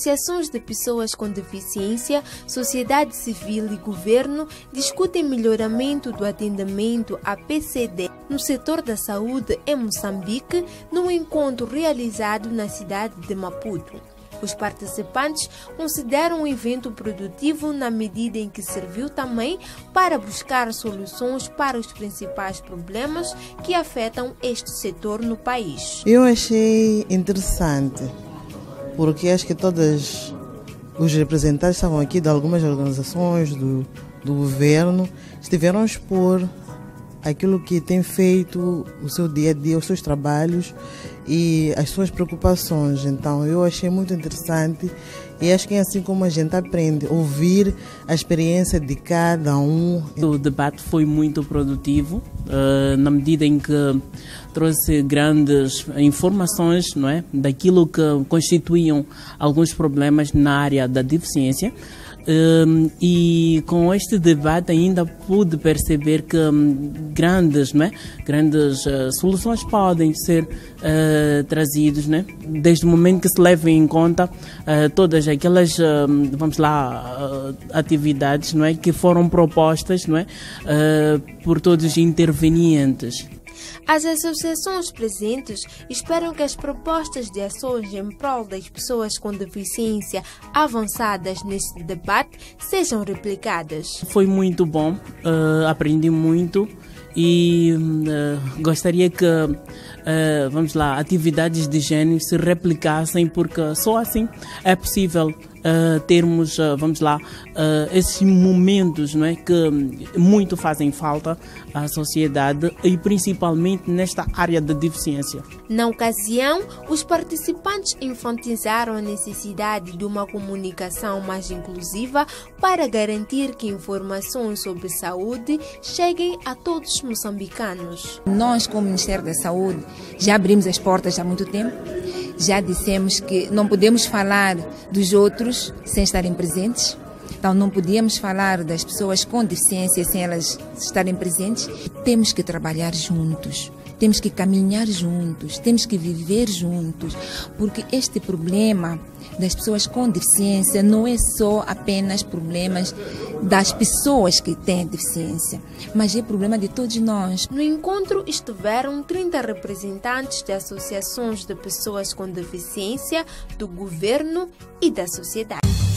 associações de pessoas com deficiência, sociedade civil e governo discutem melhoramento do atendimento à PCD no setor da saúde em Moçambique, num encontro realizado na cidade de Maputo. Os participantes consideram o evento produtivo na medida em que serviu também para buscar soluções para os principais problemas que afetam este setor no país. Eu achei interessante, porque acho que todos os representantes estavam aqui de algumas organizações do governo, estiveram a expor aquilo que tem feito o seu dia a dia, os seus trabalhos e as suas preocupações. Então eu achei muito interessante e acho que é assim como a gente aprende, ouvir a experiência de cada um. O debate foi muito produtivo, na medida em que trouxe grandes informações, não é, daquilo que constituíam alguns problemas na área da deficiência. E com este debate ainda pude perceber que grandes soluções podem ser trazidas, né? Desde o momento que se levem em conta todas aquelas atividades, não é, que foram propostas, não é, por todos os intervenientes. As associações presentes esperam que as propostas de ações em prol das pessoas com deficiência avançadas neste debate sejam replicadas. Foi muito bom, aprendi muito e gostaria que atividades de género se replicassem, porque só assim é possível termos esses momentos, não é, que muito fazem falta à sociedade e principalmente nesta área da deficiência. Na ocasião, os participantes enfatizaram a necessidade de uma comunicação mais inclusiva para garantir que informações sobre saúde cheguem a todos os moçambicanos. Nós, como Ministério da Saúde, já abrimos as portas há muito tempo. Já dissemos que não podemos falar dos outros sem estarem presentes. Então não podíamos falar das pessoas com deficiência sem elas estarem presentes. Temos que trabalhar juntos, temos que caminhar juntos, temos que viver juntos, porque este problema das pessoas com deficiência não é só apenas problemas das pessoas que têm deficiência, mas é problema de todos nós. No encontro estiveram 30 representantes de associações de pessoas com deficiência, do governo e da sociedade.